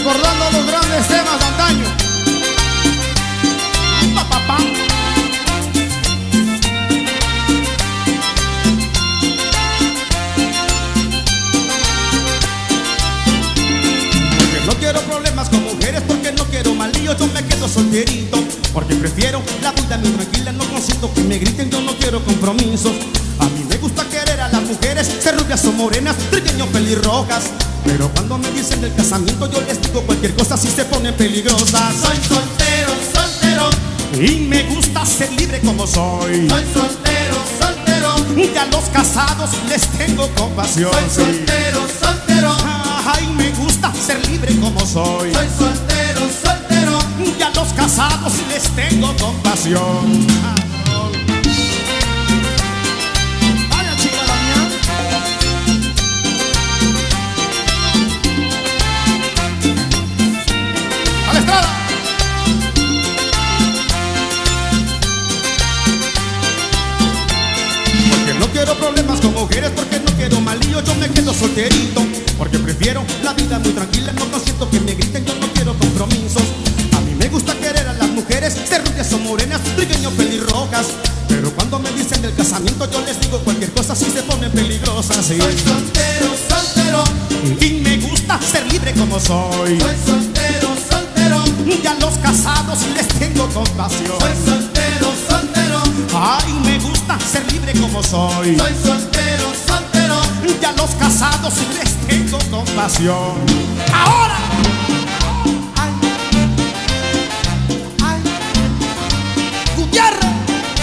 recordando los grandes temas de antaño. Pa, pa, pa. Porque no quiero problemas con mujeres, porque no quiero mal lío, yo me quedo solterito. Porque prefiero la vida muy tranquila, no consiento que me griten, yo no quiero compromisos. A mí me gusta querer a las mujeres, ser rubias o morenas, trigueños, pelirrojas. Pero cuando me dicen del casamiento yo les digo cualquier cosa si se ponen peligrosas. Soy soltero, soltero, y me gusta ser libre como soy. soy soltero, soltero, Y a los casados les tengo compasión. soy soltero, soltero, Ay, me gusta ser libre como soy. soy soltero, soltero. Y a los casados les tengo compasión. Vaya chica la mía. A la estrada. Porque no quiero problemas con mujeres, porque no quiero mal lío, yo me quedo solterito. Porque prefiero la vida muy tranquila, no consiento que me griten, yo no quiero compromisos. A mí me gusta querer a las mujeres, ser rubias o morenas, trigueños, pelirrojas. Pero cuando me dicen del casamiento yo les digo cualquier cosa si se ponen peligrosas. Sí. Soy soltero, soltero, Y me gusta ser libre como soy. soy soltero, soltero, Y a los casados les tengo compasión. soy soltero, soltero, Ay, me gusta ser libre como soy. soy soltero, soltero. Y a los casados les tengo compasión. ¡Ahora! Ay, ay, ¡Gutiérrez!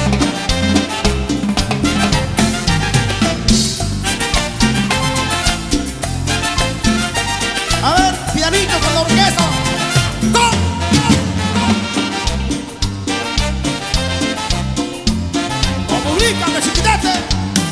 A ver, pianito con la orquesta. ¡Go! ¡Comunícame, chiquitete!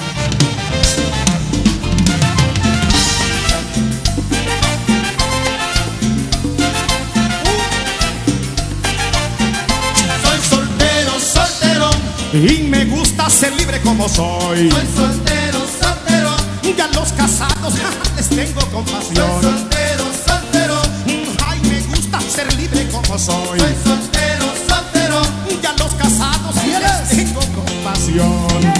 soy soltero, soltero, Y me gusta ser libre como soy. soy soltero, soltero, Y a los casados les tengo soy compasión. soltero, soltero, Ay, me gusta ser libre como soy. soy soltero, soltero. Y a los casados les tengo compasión.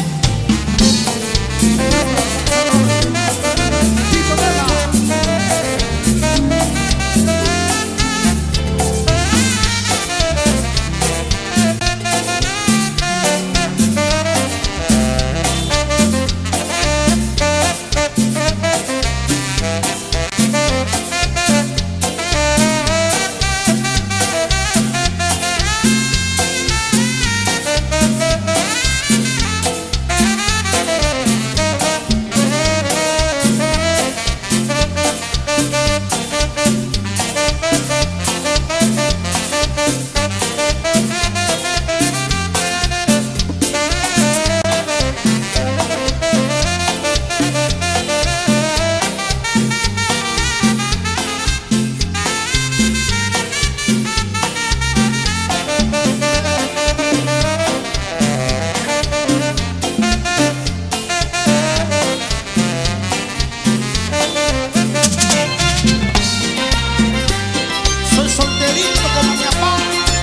Soy solterito como mi papá.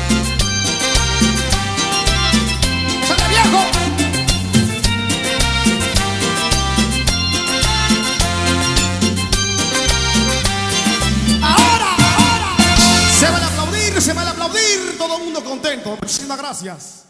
¡Sale viejo! ¡Ahora! ¡Ahora! Se van a aplaudir, se van a aplaudir. Todo el mundo contento. Muchísimas gracias.